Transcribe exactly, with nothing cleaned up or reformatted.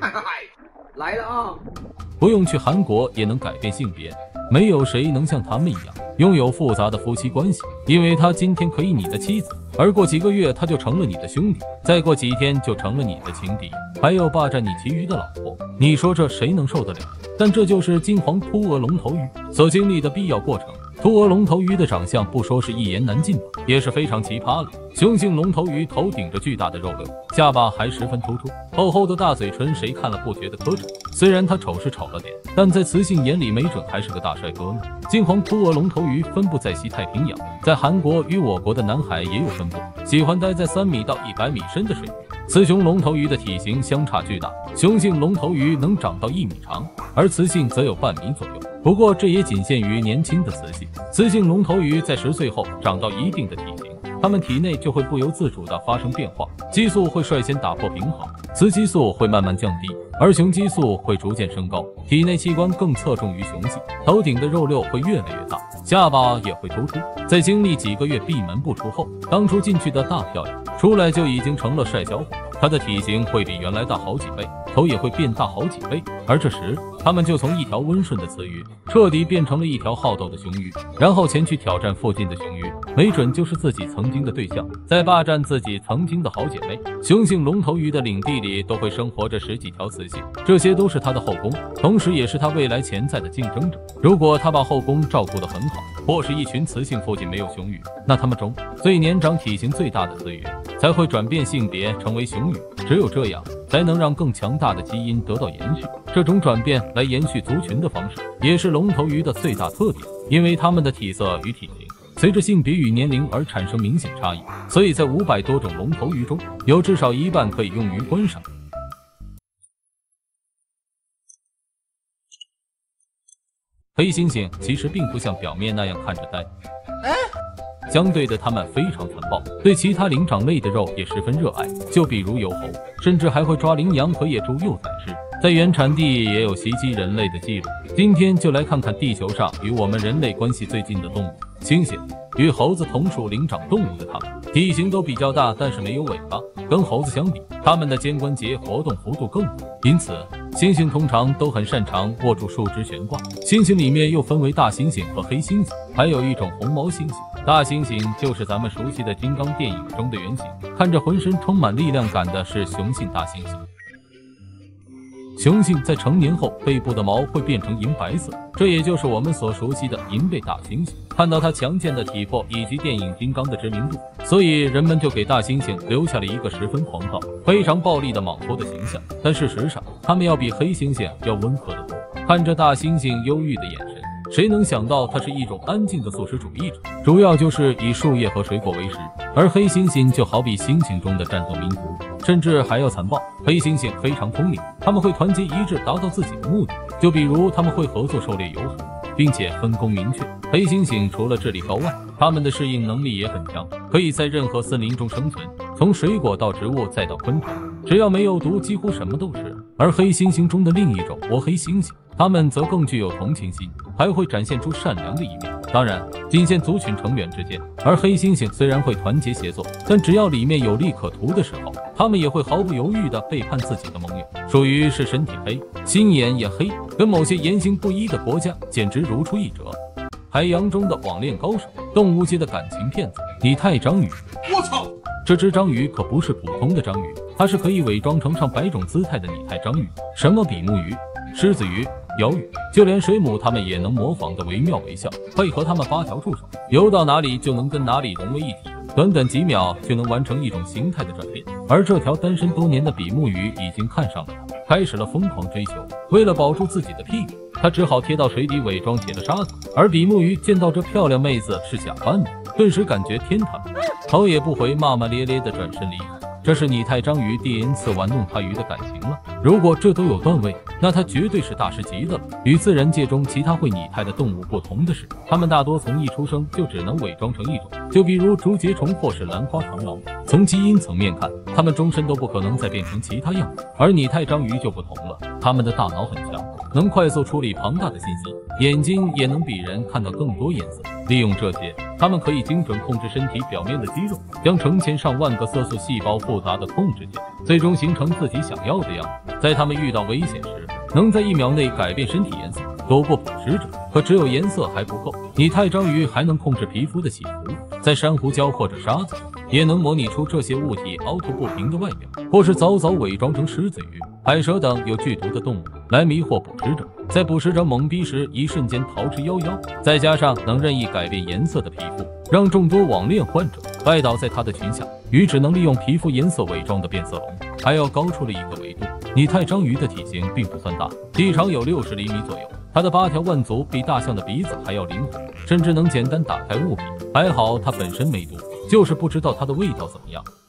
嗨嗨嗨，来了啊！ 不用去韩国也能改变性别，没有谁能像他们一样拥有复杂的夫妻关系，因为他今天可以你的妻子，而过几个月他就成了你的兄弟，再过几天就成了你的情敌，还有霸占你其余的老婆。你说这谁能受得了？但这就是金黄秃额龙头鱼所经历的必要过程。秃额龙头鱼的长相不说是一言难尽吧，也是非常奇葩了。雄性龙头鱼头顶着巨大的肉瘤，下巴还十分突出，厚厚的大嘴唇谁看了不觉得磕碜？虽然他丑是丑了点，但在雌性眼里没准还是个大帅哥呢。金黄秃额龙头鱼分布在西太平洋，在韩国与我国的南海也有分布，喜欢待在三米到一百米深的水域。雌雄龙头鱼的体型相差巨大，雄性龙头鱼能长到一米长，而雌性则有半米左右。不过这也仅限于年轻的雌性。雌性龙头鱼在十岁后长到一定的体型，它们体内就会不由自主地发生变化，激素会率先打破平衡，雌激素会慢慢降低，而雄激素会逐渐升高。体内器官更侧重于雄性，头顶的肉瘤会越来越大，下巴也会突出。在经历几个月闭门不出后，当初进去的大漂亮，出来就已经成了帅小伙。它的体型会比原来大好几倍，头也会变大好几倍，而这时它们就从一条温顺的雌鱼彻底变成了一条好斗的雄鱼，然后前去挑战附近的雄鱼，没准就是自己曾经的对象，再霸占自己曾经的好姐妹。雄性龙头鱼的领地里都会生活着十几条雌性，这些都是它的后宫，同时也是它未来潜在的竞争者。如果它把后宫照顾得很好，或是一群雌性附近没有雄鱼，那它们中最年长体型最大的雌鱼才会转变性别成为雄鱼，只有这样才能让更强大的基因得到延续。这种转变来延续族群的方式，也是龙头鱼的最大特点，因为它们的体色与体型随着性别与年龄而产生明显差异，所以在五百多种龙头鱼中，有至少一半可以用于观赏。黑猩猩其实并不像表面那样看着呆，相对的，它们非常残暴，对其他灵长类的肉也十分热爱，就比如疣猴，甚至还会抓羚羊和野猪幼崽吃。在原产地也有袭击人类的记录。今天就来看看地球上与我们人类关系最近的动物——猩猩。与猴子同属灵长动物的它们，体型都比较大，但是没有尾巴。跟猴子相比，它们的肩关节活动幅度更大，因此猩猩通常都很擅长握住树枝悬挂。猩猩里面又分为大猩猩和黑猩猩，还有一种红毛猩猩。大猩猩就是咱们熟悉的金刚电影中的原型，看着浑身充满力量感的是雄性大猩猩。雄性在成年后背部的毛会变成银白色，这也就是我们所熟悉的银背大猩猩。看到它强健的体魄以及电影金刚的知名度，所以人们就给大猩猩留下了一个十分狂暴、非常暴力的莽夫的形象。但事实上，它们要比黑猩猩要温和得多。看着大猩猩忧郁的眼神，谁能想到它是一种安静的素食主义者，主要就是以树叶和水果为食。而黑猩猩就好比猩猩中的战斗民族，甚至还要残暴。黑猩猩非常聪明，他们会团结一致达到自己的目的，就比如他们会合作狩猎游狐，并且分工明确。黑猩猩除了智力高外，它们的适应能力也很强，可以在任何森林中生存，从水果到植物再到昆虫，只要没有毒，几乎什么都吃。而黑猩猩中的另一种倭黑猩猩，它们则更具有同情心，还会展现出善良的一面。当然，仅限族群成员之间。而黑猩猩虽然会团结协作，但只要里面有利可图的时候，它们也会毫不犹豫地背叛自己的盟友，属于是身体黑，心眼也黑，跟某些言行不一的国家简直如出一辙。海洋中的网恋高手，动物界的感情骗子，拟态章鱼。我操！这只章鱼可不是普通的章鱼，它是可以伪装成上百种姿态的拟态章鱼，什么比目鱼、狮子鱼、鳐鱼，就连水母它们也能模仿的惟妙惟肖，配合它们八条触手，游到哪里就能跟哪里融为一体，短短几秒就能完成一种形态的转变。而这条单身多年的比目鱼已经看上了它，开始了疯狂追求。为了保住自己的屁股，它只好贴到水底伪装铁的沙子。而比目鱼见到这漂亮妹子是假扮的，顿时感觉天堂，头也不回，骂骂咧咧的转身离开。这是拟态章鱼第 N 次玩弄它鱼的感情了。如果这都有段位，那它绝对是大师级的了。与自然界中其他会拟态的动物不同的是，它们大多从一出生就只能伪装成一种，就比如竹节虫或是兰花螳螂。从基因层面看，它们终身都不可能再变成其他样子。而拟态章鱼就不同了，它们的大脑很强， 能快速处理庞大的信息，眼睛也能比人看到更多颜色。利用这些，它们可以精准控制身体表面的肌肉，将成千上万个色素细胞复杂的控制起来，最终形成自己想要的样子。在它们遇到危险时，能在一秒内改变身体颜色，躲过捕食者。可只有颜色还不够，拟态章鱼还能控制皮肤的起伏，在珊瑚礁或者沙子上，也能模拟出这些物体凹凸不平的外表，或是早早伪装成狮子鱼、海蛇等有剧毒的动物来迷惑捕食者，在捕食者懵逼时一瞬间逃之夭夭。再加上能任意改变颜色的皮肤，让众多网恋患者拜倒在他的裙下，与只能利用皮肤颜色伪装的变色龙还要高出了一个维度。拟态章鱼的体型并不算大，体长有六十厘米左右，它的八条腕足比大象的鼻子还要灵活，甚至能简单打开物品。还好它本身没毒，就是不知道它的味道怎么样。